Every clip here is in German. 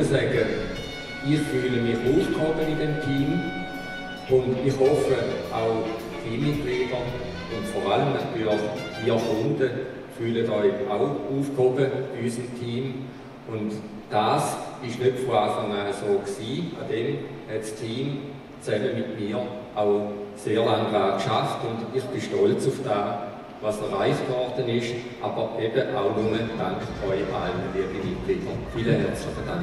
sagen, ich fühle mich aufgehoben in dem Team und ich hoffe auch Teammitglieder und vor allem natürlich ihr Kunden fühlen euch auch aufgehoben in unserem Team. Und das war nicht von Anfang an so gewesen. An dem hat das Team zusammen mit mir auch sehr lange daran geschafft und ich bin stolz auf das, was erreicht worden ist, aber eben auch nur dank euch allen, liebe Mitglieder. Vielen herzlichen Dank.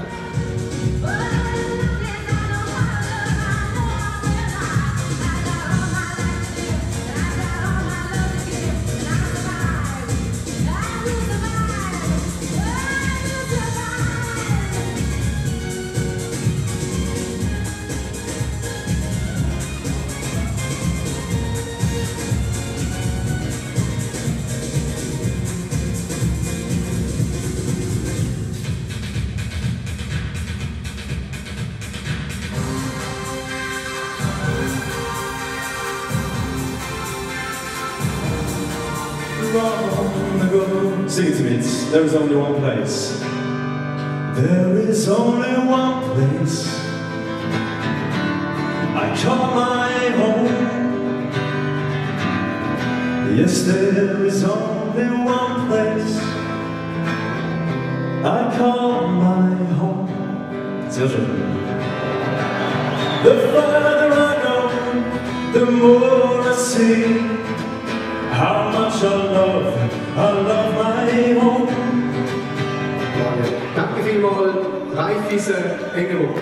Long ago, sing it to me, there is only one place. There is only one place I call my home. Yes, there is only one place I call my home. Sehr schön. The farther I go, the more I see how much I love my home. Danke vielmals, Ralf Engelbruch.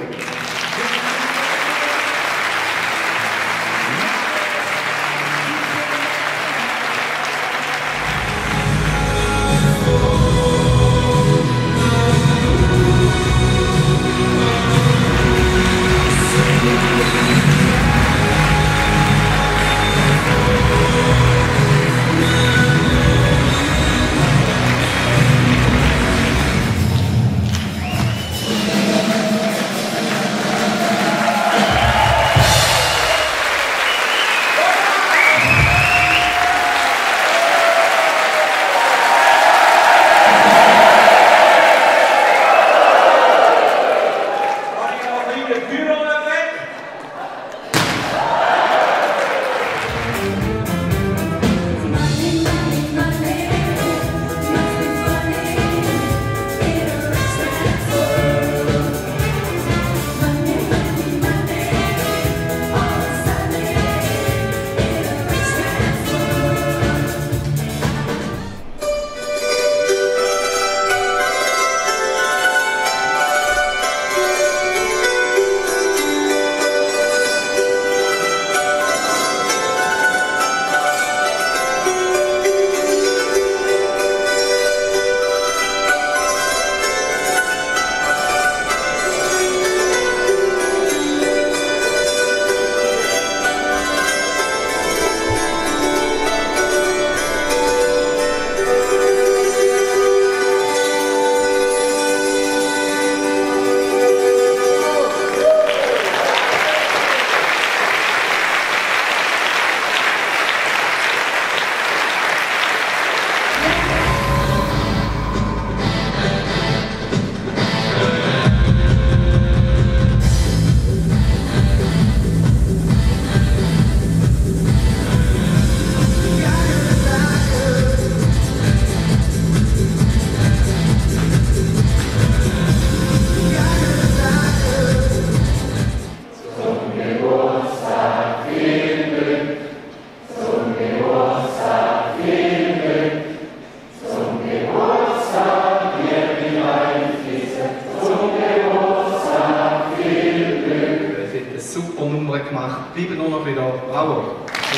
gemacht. Bleiben nur noch wieder. Bravo.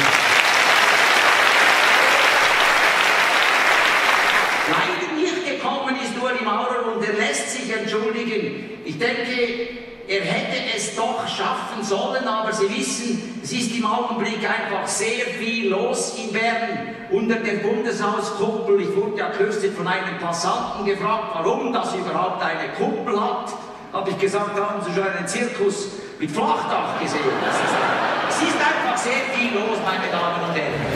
Leider nicht gekommen ist Ueli Maurer und er lässt sich entschuldigen. Ich denke, er hätte es doch schaffen sollen, aber Sie wissen, es ist im Augenblick einfach sehr viel los in Bern unter der Bundeshauskuppel. Ich wurde ja kürzlich von einem Passanten gefragt, warum das überhaupt eine Kuppel hat. Habe ich gesagt, haben Sie schon einen Zirkus mit Flachdach gesehen? Es ist einfach sehr viel los, meine Damen und Herren.